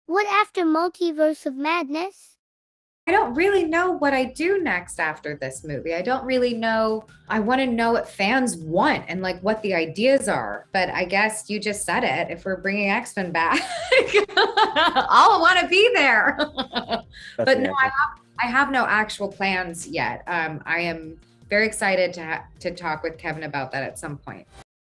What after Multiverse of Madness? I don't really know what I do next after this movie. I don't really know. I want to know what fans want and like what the ideas are. But I guess you just said it. If we're bringing X-Men back, I'll want to be there. That's But the no, answer. I have no actual plans yet. I am very excited to talk with Kevin about that at some point.